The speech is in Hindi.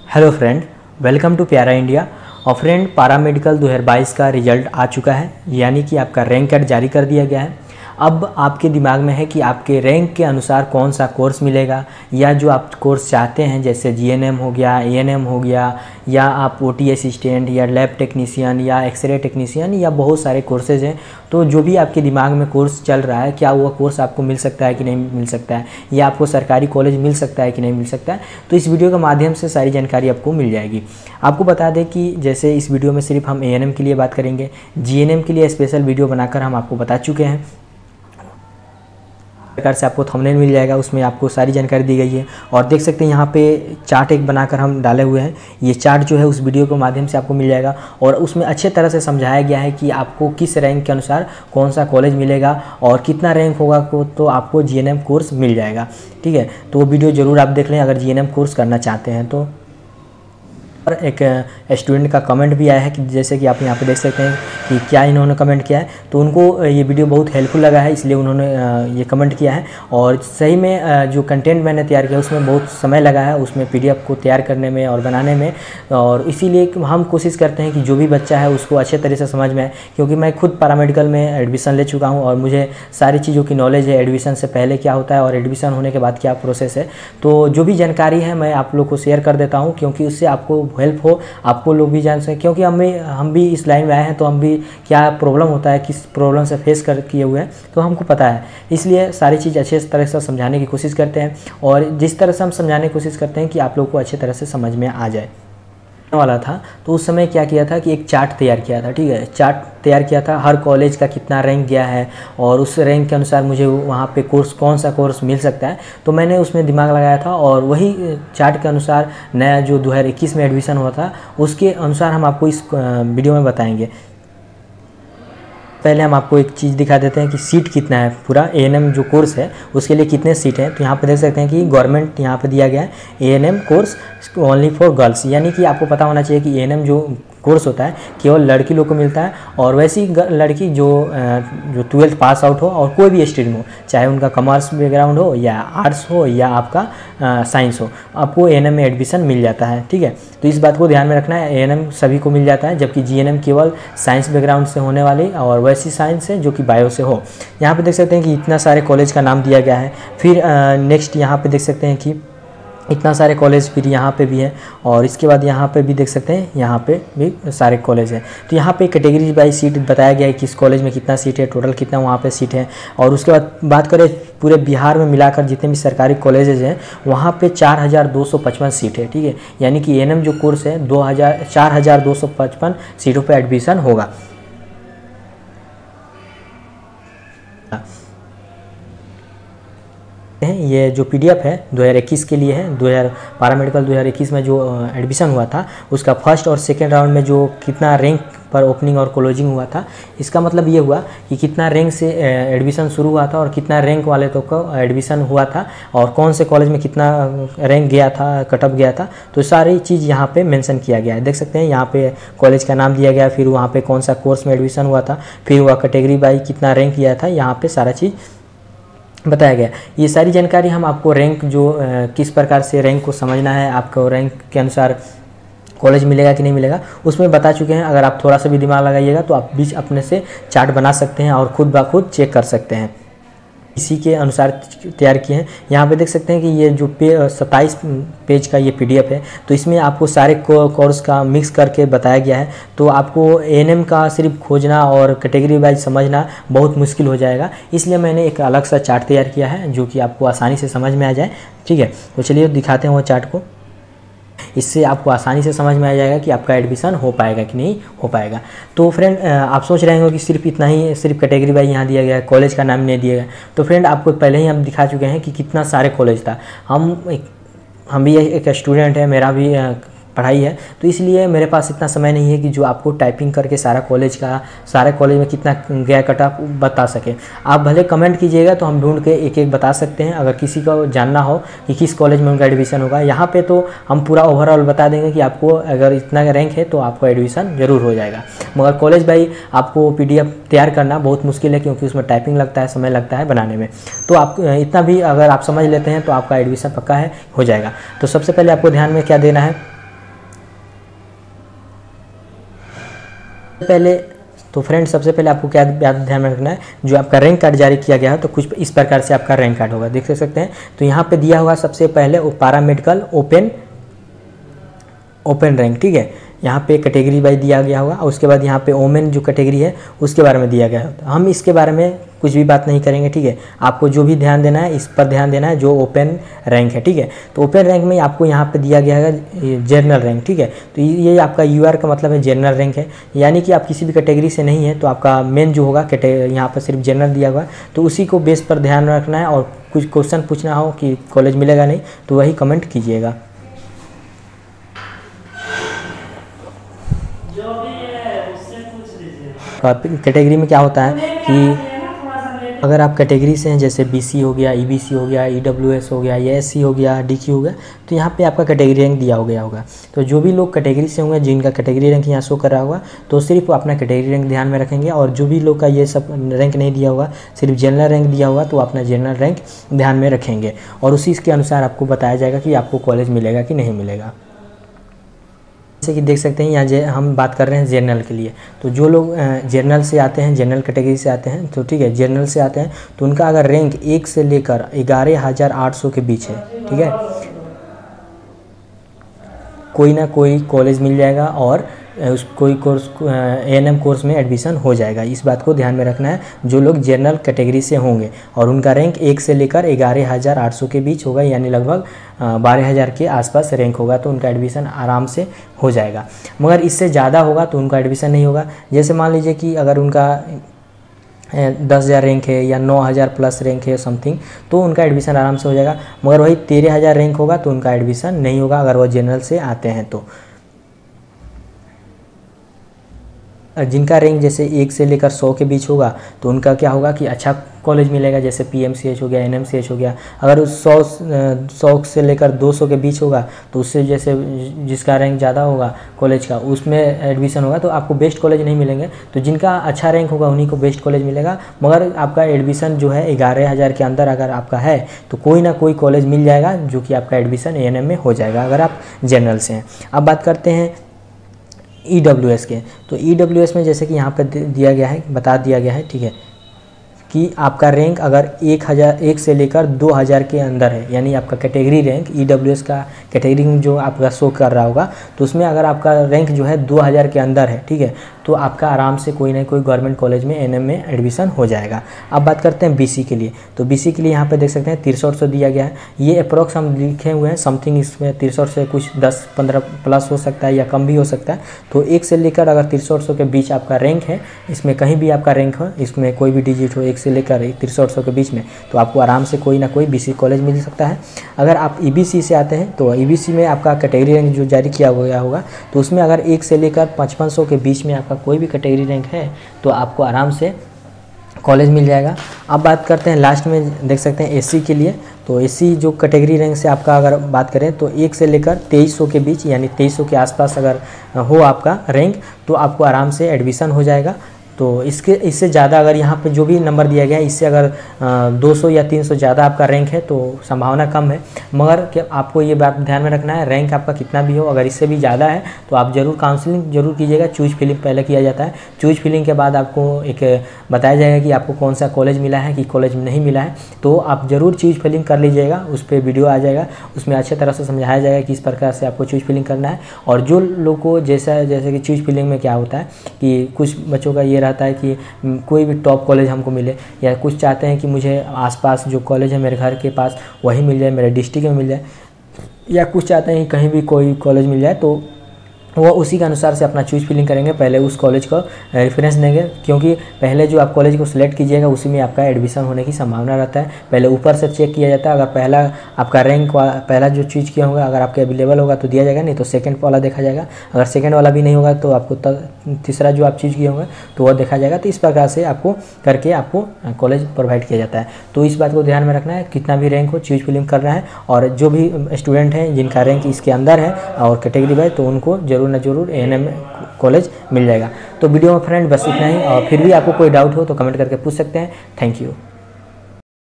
हेलो फ्रेंड, वेलकम टू प्यारा इंडिया। और फ्रेंड, पैरामेडिकल 2022 का रिजल्ट आ चुका है, यानी कि आपका रैंक कार्ड जारी कर दिया गया है। अब आपके दिमाग में है कि आपके रैंक के अनुसार कौन सा कोर्स मिलेगा, या जो आप कोर्स चाहते हैं जैसे जीएनएम हो गया, एएनएम हो गया, या आप ओटी असिस्टेंट या लैब टेक्नीशियन या एक्सरे टेक्नीशियन, या बहुत सारे कोर्सेज हैं। तो जो भी आपके दिमाग में कोर्स चल रहा है, क्या वो कोर्स आपको मिल सकता है कि नहीं मिल सकता है, या आपको सरकारी कॉलेज मिल सकता है कि नहीं मिल सकता है, तो इस वीडियो के माध्यम से सारी जानकारी आपको मिल जाएगी। आपको बता दें कि जैसे इस वीडियो में सिर्फ हम एएनएम के लिए बात करेंगे, जीएनएम के लिए स्पेशल वीडियो बनाकर हम आपको बता चुके हैं। प्रकार से आपको थंबनेल मिल जाएगा, उसमें आपको सारी जानकारी दी गई है। और देख सकते हैं यहाँ पे चार्ट एक बनाकर हम डाले हुए हैं। ये चार्ट जो है उस वीडियो के माध्यम से आपको मिल जाएगा, और उसमें अच्छे तरह से समझाया गया है कि आपको किस रैंक के अनुसार कौन सा कॉलेज मिलेगा और कितना रैंक होगा तो आपको जीएनएम कोर्स मिल जाएगा। ठीक है, तो वो वीडियो ज़रूर आप देख लें अगर जीएनएम कोर्स करना चाहते हैं तो। और एक स्टूडेंट का कमेंट भी आया है कि जैसे कि आप यहाँ पे देख सकते हैं कि क्या इन्होंने कमेंट किया है, तो उनको ये वीडियो बहुत हेल्पफुल लगा है, इसलिए उन्होंने ये कमेंट किया है। और सही में जो कंटेंट मैंने तैयार किया उसमें बहुत समय लगा है, उसमें पीडीएफ को तैयार करने में और बनाने में, और इसीलिए हम कोशिश करते हैं कि जो भी बच्चा है उसको अच्छे तरह से समझ में आए, क्योंकि मैं खुद पैरामेडिकल में एडमिशन ले चुका हूँ और मुझे सारी चीज़ों की नॉलेज है, एडमिशन से पहले क्या होता है और एडमिशन होने के बाद क्या प्रोसेस है। तो जो भी जानकारी है मैं आप लोग को शेयर कर देता हूँ, क्योंकि उससे आपको हेल्प हो, आपको लोग भी जान सकें, क्योंकि हम भी इस लाइन में आए हैं, तो हम भी क्या प्रॉब्लम होता है, किस प्रॉब्लम से फेस किए हुए हैं, तो हमको पता है। इसलिए सारी चीज़ अच्छे तरह से समझाने की कोशिश करते हैं, और जिस तरह से हम समझाने की कोशिश करते हैं कि आप लोग को अच्छे तरह से समझ में आ जाए वाला था। तो उस समय क्या किया था कि एक चार्ट तैयार किया था। ठीक है, चार्ट तैयार किया था, हर कॉलेज का कितना रैंक गया है और उस रैंक के अनुसार मुझे वहाँ पे कोर्स कौन सा कोर्स मिल सकता है, तो मैंने उसमें दिमाग लगाया था। और वही चार्ट के अनुसार नया जो 2021 में एडमिशन हुआ था उसके अनुसार हम आपको इस वीडियो में बताएंगे। पहले हम आपको एक चीज़ दिखा देते हैं कि सीट कितना है, पूरा एएनएम जो कोर्स है उसके लिए कितने सीट हैं। तो यहाँ पे देख सकते हैं कि गवर्नमेंट यहाँ पे दिया गया है ANM course only for girls, यानी कि आपको पता होना चाहिए कि एएनएम जो कोर्स होता है केवल लड़की लोग को मिलता है। और वैसी लड़की जो 12th पास आउट हो और कोई भी स्ट्रीम हो, चाहे उनका कॉमर्स बैकग्राउंड हो या आर्ट्स हो या आपका साइंस हो, आपको एएनएम में एडमिशन मिल जाता है। ठीक है, तो इस बात को ध्यान में रखना है, एएनएम सभी को मिल जाता है, जबकि जीएनएम केवल साइंस बैकग्राउंड से होने वाली और वैसी साइंस है जो कि बायो से हो। यहाँ पे देख सकते हैं कि इतना सारे कॉलेज का नाम दिया गया है। फिर नेक्स्ट यहाँ पे देख सकते हैं कि इतना सारे कॉलेज फिर यहाँ पे भी हैं, और इसके बाद यहाँ पे भी देख सकते हैं, यहाँ पे भी सारे कॉलेज हैं। तो यहाँ पे कैटेगरी बाई सीट बताया गया है किस कॉलेज में कितना सीट है, टोटल कितना वहाँ पे सीट है। और उसके बाद बात करें पूरे बिहार में मिलाकर जितने भी सरकारी कॉलेजेज हैं वहाँ पे 4255 सीट है। ठीक है, यानी कि एएनएम जो कोर्स है 4255 सीटों पर एडमिशन होगा। ये जो पीडीएफ है 2021 के लिए है, पैरामेडिकल 2021 में जो एडमिशन हुआ था उसका फर्स्ट और सेकेंड राउंड में जो कितना रैंक पर ओपनिंग और क्लोजिंग हुआ था, इसका मतलब ये हुआ कि कितना रैंक से एडमिशन शुरू हुआ था और कितना रैंक वाले तो का एडमिशन हुआ था, और कौन से कॉलेज में कितना रैंक गया था, कटअप गया था। तो सारी चीज़ यहाँ पे मेंशन किया गया है। देख सकते हैं यहाँ पे कॉलेज का नाम दिया गया, फिर वहाँ पे कौन सा कोर्स में एडमिशन हुआ था, फिर वह कैटेगरी बाई कितना रैंक किया था, यहाँ पे सारा चीज़ बताया गया। ये सारी जानकारी हम आपको रैंक जो किस प्रकार से रैंक को समझना है, आपको रैंक के अनुसार कॉलेज मिलेगा कि नहीं मिलेगा उसमें बता चुके हैं। अगर आप थोड़ा सा भी दिमाग लगाइएगा तो आप भी अपने से चार्ट बना सकते हैं और खुद ब खुद चेक कर सकते हैं, इसी के अनुसार तैयार किए हैं। यहाँ पे देख सकते हैं कि ये जो 27 पेज का ये पीडीएफ है, तो इसमें आपको सारे कोर्स का मिक्स करके बताया गया है। तो आपको एएनएम का सिर्फ खोजना और कैटेगरी वाइज समझना बहुत मुश्किल हो जाएगा, इसलिए मैंने एक अलग सा चार्ट तैयार किया है जो कि आपको आसानी से समझ में आ जाए। ठीक है, तो चलिए दिखाते हैं वो चार्ट को, इससे आपको आसानी से समझ में आ जाएगा कि आपका एडमिशन हो पाएगा कि नहीं हो पाएगा। तो फ्रेंड, आप सोच रहे होंगे कि सिर्फ इतना ही, सिर्फ कैटेगरी वाइज यहाँ दिया गया है, कॉलेज का नाम नहीं दिया गया। तो फ्रेंड, आपको पहले ही हम दिखा चुके हैं कि कितना सारे कॉलेज था। हम भी एक स्टूडेंट है, मेरा भी पढ़ाई है, तो इसलिए मेरे पास इतना समय नहीं है कि जो आपको टाइपिंग करके सारे कॉलेज में कितना गया कटअप बता सके। आप भले कमेंट कीजिएगा तो हम ढूंढ के एक एक बता सकते हैं, अगर किसी को जानना हो कि किस कॉलेज में उनका एडमिशन होगा। यहाँ पे तो हम पूरा ओवरऑल बता देंगे कि आपको अगर इतना रैंक है तो आपको एडमिशन ज़रूर हो जाएगा, मगर कॉलेज भाई आपको PDF तैयार करना बहुत मुश्किल है, क्योंकि उसमें टाइपिंग लगता है, समय लगता है बनाने में। तो आप इतना भी अगर आप समझ लेते हैं तो आपका एडमिशन पक्का है, हो जाएगा। तो सबसे पहले आपको ध्यान में क्या देना है, पहले तो फ्रेंड सबसे पहले आपको क्या ध्यान में रखना है, जो आपका रैंक कार्ड जारी किया गया है तो कुछ इस प्रकार से आपका रैंक कार्ड होगा, देख सकते हैं। तो यहाँ पे दिया हुआ सबसे पहले पैरामेडिकल ओपन रैंक, ठीक है। यहाँ पे कैटेगरी वाइज दिया गया होगा और उसके बाद यहाँ पे ओमेन जो कैटेगरी है उसके बारे में दिया गया है। तो हम इसके बारे में कुछ भी बात नहीं करेंगे, ठीक है। आपको जो भी ध्यान देना है इस पर ध्यान देना है, जो ओपन रैंक है, ठीक है। तो ओपन रैंक में आपको यहाँ पे दिया गया है जनरल रैंक, ठीक है। तो ये आपका यूआर का मतलब है जनरल रैंक है, यानी कि आप किसी भी कैटेगरी से नहीं है तो आपका मेन जो होगा यहाँ पर सिर्फ जनरल दिया हुआ है, तो उसी को बेस पर ध्यान रखना है। और कुछ क्वेश्चन पूछना हो कि कॉलेज मिलेगा नहीं तो वही कमेंट कीजिएगा। कैटेगरी में क्या होता है कि अगर आप कैटेगरी से हैं, जैसे बीसी हो गया, ईबीसी हो गया, ईडब्ल्यूएस हो गया, या एससी हो गया, डीक्यू हो गया, तो यहाँ पे आपका कैटेगरी रैंक दिया हो गया होगा। तो जो भी लोग कैटेगरी से होंगे जिनका कैटेगरी रैंक यहाँ शो कर रहा होगा तो सिर्फ अपना कैटेगरी रैंक ध्यान में रखेंगे, और जो भी लोग का ये सब रैंक नहीं दिया होगा, सिर्फ जनरल रैंक दिया होगा, तो अपना जनरल रैंक ध्यान में रखेंगे और उसी के अनुसार आपको बताया जाएगा कि आपको कॉलेज मिलेगा कि नहीं मिलेगा। जैसे कि देख सकते हैं यहाँ हम बात कर रहे हैं जनरल के लिए। तो जो लोग जनरल से आते हैं, जनरल कैटेगरी से आते हैं, तो ठीक है, जनरल से आते हैं तो उनका अगर रैंक 1 से लेकर 11,800 के बीच है, ठीक है, कोई ना कोई कॉलेज मिल जाएगा और कोई कोर्स एएनएम कोर्स में एडमिशन हो जाएगा। इस बात को ध्यान में रखना है, जो लोग जनरल कैटेगरी से होंगे और उनका रैंक 1 से लेकर 11,800 के बीच होगा, यानी लगभग 12,000 के आसपास रैंक होगा, तो उनका एडमिशन आराम से हो जाएगा। मगर इससे ज़्यादा होगा तो उनका एडमिशन नहीं होगा। जैसे मान लीजिए कि अगर उनका 10,000 रैंक है या 9,000 प्लस रैंक है समथिंग, तो उनका एडमिशन आराम से हो जाएगा। मगर वही 13,000 रैंक होगा तो उनका एडमिशन नहीं होगा अगर वो जनरल से आते हैं तो। जिनका रैंक जैसे 1 से लेकर 100 के बीच होगा तो उनका क्या होगा कि अच्छा कॉलेज मिलेगा, जैसे पीएमसीएच हो गया, एनएमसीएच हो गया। अगर उस 100 से लेकर 200 के बीच होगा तो उससे जैसे जिसका रैंक ज़्यादा होगा कॉलेज का, उसमें एडमिशन होगा तो आपको बेस्ट कॉलेज नहीं मिलेंगे। तो जिनका अच्छा रैंक होगा उन्हीं को बेस्ट कॉलेज मिलेगा। मगर आपका एडमिशन जो है 11,000 के अंदर अगर आपका है तो कोई ना कोई कॉलेज मिल जाएगा जो कि आपका एडमिशन एएनएम में हो जाएगा अगर आप जनरल से हैं। अब बात करते हैं ईडब्ल्यूएस के। तो ईडब्ल्यूएस में जैसे कि यहाँ पर दिया गया है, बता दिया गया है, ठीक है, कि आपका रैंक अगर 1 से लेकर 2,000 के अंदर है, यानी आपका कैटेगरी रैंक ईडब्ल्यूएस का कैटेगरी जो आपका शो कर रहा होगा तो उसमें अगर आपका रैंक जो है 2,000 के अंदर है, ठीक है, तो आपका आराम से कोई ना कोई गवर्नमेंट कॉलेज में एएनएम में एडमिशन हो जाएगा। अब बात करते हैं बीसी के लिए। तो बीसी के लिए यहाँ पे देख सकते हैं 6300 दिया गया है। ये अप्रॉक्स हम लिखे हुए हैं, समथिंग इसमें 6300 से कुछ 10-15 प्लस हो सकता है या कम भी हो सकता है। तो 1 से लेकर अगर 6300 के बीच आपका रैंक है, इसमें कहीं भी आपका रैंक हो, इसमें कोई भी डिजिट हो 1 से लेकर 6300 के बीच में, तो आपको आराम से कोई ना कोई बीसी कॉलेज मिल सकता है। अगर आप ईबीसी से आते हैं तो ईबीसी में आपका कैटेगरी रैंक जो जारी किया गया होगा तो उसमें अगर 1 से लेकर 5500 के बीच में आपका कोई भी कैटेगरी रैंक है तो आपको आराम से कॉलेज मिल जाएगा। अब बात करते हैं लास्ट में देख सकते हैं एससी के लिए। तो एससी जो कैटेगरी रैंक से आपका अगर बात करें तो 1 से लेकर 2300 के बीच, यानी 2300 के आसपास अगर हो आपका रैंक तो आपको आराम से एडमिशन हो जाएगा। तो इससे ज़्यादा अगर यहाँ पे जो भी नंबर दिया गया है इससे अगर 200 या 300 ज़्यादा आपका रैंक है तो संभावना कम है। मगर क्या आपको ये बात ध्यान में रखना है, रैंक आपका कितना भी हो, अगर इससे भी ज़्यादा है तो आप ज़रूर काउंसलिंग ज़रूर कीजिएगा। चूज फिलिंग पहले किया जाता है। चूज फिलिंग के बाद आपको एक बताया जाएगा कि आपको कौन सा कॉलेज मिला है कि कॉलेज नहीं मिला है, तो आप ज़रूर चूज फिलिंग कर लीजिएगा। उस पर वीडियो आ जाएगा, उसमें अच्छे तरह से समझाया जाएगा कि किस प्रकार से आपको चूज फिलिंग करना है। और जो लोग को जैसे कि चूज फिलिंग में क्या होता है कि कुछ बच्चों का ये रहता है कि कोई भी टॉप कॉलेज हमको मिले, या कुछ चाहते हैं कि मुझे आसपास जो कॉलेज है मेरे घर के पास वही मिल जाए, मेरे डिस्ट्रिक्ट में मिल जाए, या कुछ चाहते हैं कि कहीं भी कोई कॉलेज मिल जाए, तो वो उसी के अनुसार से अपना चूज फिलिंग करेंगे। पहले उस कॉलेज को रेफरेंस देंगे, क्योंकि पहले जो आप कॉलेज को सिलेक्ट कीजिएगा उसी में आपका एडमिशन होने की संभावना रहता है। पहले ऊपर से चेक किया जाता है, अगर पहला आपका रैंक पहला जो चूज किया होगा अगर आपके अवेलेबल होगा तो दिया जाएगा, नहीं तो सेकंड वाला देखा जाएगा। अगर सेकंड वाला भी नहीं होगा तो आपको तीसरा जो आप चूज किए होंगे तो वह देखा जाएगा। तो इस प्रकार से आपको करके आपको कॉलेज प्रोवाइड किया जाता है। तो इस बात को ध्यान में रखना है, कितना भी रैंक हो चूज फिलिंग करना है। और जो भी स्टूडेंट हैं जिनका रैंक इसके अंदर है और कैटेगरी वाइज, तो उनको जरूर न जरूर एएनएम कॉलेज मिल जाएगा। तो वीडियो में फ्रेंड बस इतना ही, और फिर भी आपको कोई डाउट हो तो कमेंट करके पूछ सकते हैं। Thank you.